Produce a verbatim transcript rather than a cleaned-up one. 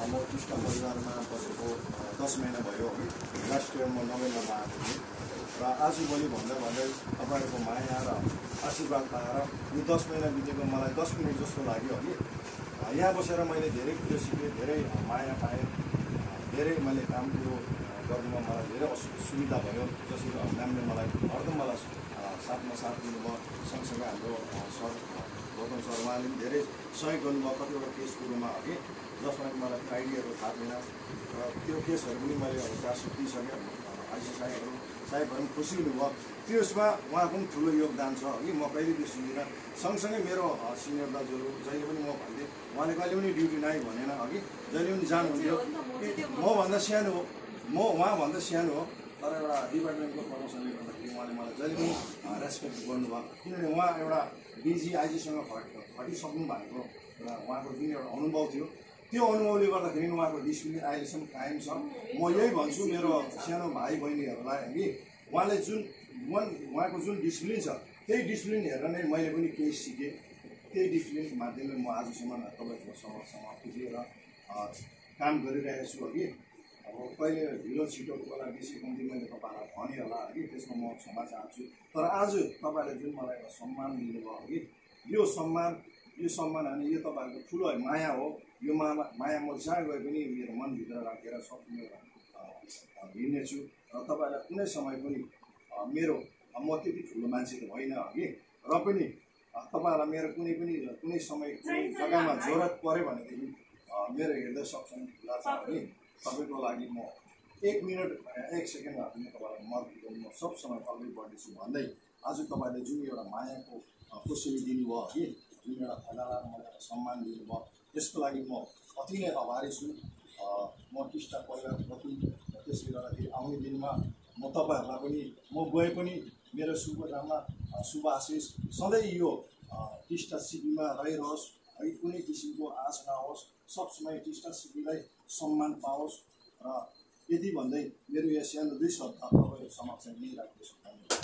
म टिस्टा परिवारमा बसेको दस महिना भयो है। लास्ट इयर म नोभेम्बरमा आएको थिएँ र आजभोलि भन्दा भन्दै तपाईँहरूको माया र आशीर्वाद पाएर यो दस महिना बितेको मलाई दस मिनट जस्तो लाग्यो है। यहाँ बसेर मैले धेरै कुरो सिकेँ, धेरै माया पाएँ, धेरै मैले काम कुरो गर्नुमा मलाई धेरै सुविधा भयो। जसरी म्यामले मलाई हरदम मलाई साथमा साथ दिनुभयो। सँगसँगै हाम्रो सर गौतम सर उहाँले पनि धेरै सहयोग गर्नुभयो कतिवटा केस कुरोमा अघि, जसमा मलाई आइडियाहरू थाहा थिएन र त्यो केसहरू पनि मैले अब चार्जसिट दिइसकेँ। आइसी साहेबहरू साहेबहरू पनि खुसी हुनुभयो। त्यसमा उहाँको पनि ठुलो योगदान छ अघि, म कहिले बिर्सिदिनँ। सँगसँगै मेरो सिनियर दाजुहरू जहिले पनि म भन्थेँ, उहाँले कहिले पनि ड्युटी नाइ भनेन अघि, जहिले पनि जानुहुन्थ्यो। मभन्दा सानो हो, म उहाँभन्दा सानो हो, तर एउटा डिपार्टमेन्टको प्रमोसनले गर्दाखेरि उहाँले मलाई जहिले पनि रेस्पेक्ट गर्नुभयो। किनभने उहाँ एउटा बिजी आइजीसँग फट फटिसक्नु भएको र उहाँको जुन एउटा अनुभव थियो, त्यो अनुभवले गर्दाखेरि उहाँको डिसिप्लिन अहिलेसम्म कायम छ। म यही भन्छु मेरो सानो भाइ बहिनीहरूलाई कि उहाँले जुन उहाँको जुन डिसिप्लिन छ, त्यही डिसिप्लिन हेरेर नै मैले पनि केही सिकेँ। त्यही डिसिप्लिनको माध्यमले म आजसम्म तपाईँहरूको समक्षमा पुगेर काम गरिरहेको छु अघि। अब कहिले ढिलो छिटोको बेला बेसी कम्ती मैले तपाईँलाई भने होला अघि, त्यसमा म क्षमा चाहन्छु। तर आज तपाईँले जुन मलाई एउटा सम्मान दिनुभयो अघि, यो सम्मान यो सम्मान अनि यो तपाईँहरूको ठुलो माया हो। यो माया माया म जहाँ गए पनि मेरो मनभित्र राखेर सबसँग हिँड्नेछु र तपाईँलाई कुनै समय पनि मेरो म त्यति ठुलो मान्छे त होइन अघि, र पनि तपाईँहरूलाई मेरो कुनै पनि कुनै समय कुनै जग्गामा जरुरत पऱ्यो भनेदेखि मेरो हृदय सबसँग खुला छ अघि। तपाईँको लागि म एक मिनट एक सेकेन्डमा पनि तपाईँलाई मत दिनु म सब समय अगाडि बढ्नेछु भन्दै आज तपाईँले जुन एउटा मायाको कोसेली दिनुभयो कि, जुन एउटा फैलाएर मलाई एउटा सम्मान दिनुभयो, त्यसको लागि म अति नै आभारी छु। म टिस्टा परिवारप्रति त्यसले गर्दाखेरि आउने दिनमा म तपाईँहरूलाई पनि म गए पनि मेरो शुभकामना शुभ आशिष सधैँ यो टिस्टा सिपीमा रहिरहोस् है, कुनै किसिमको आश नहोस्, सब समय टिस्टा सिपीलाई सम्मान पाओस्। र यति भन्दै मेरो यो सानो दुई शब्द तपाईँको समक्ष लिइराख्दैछु।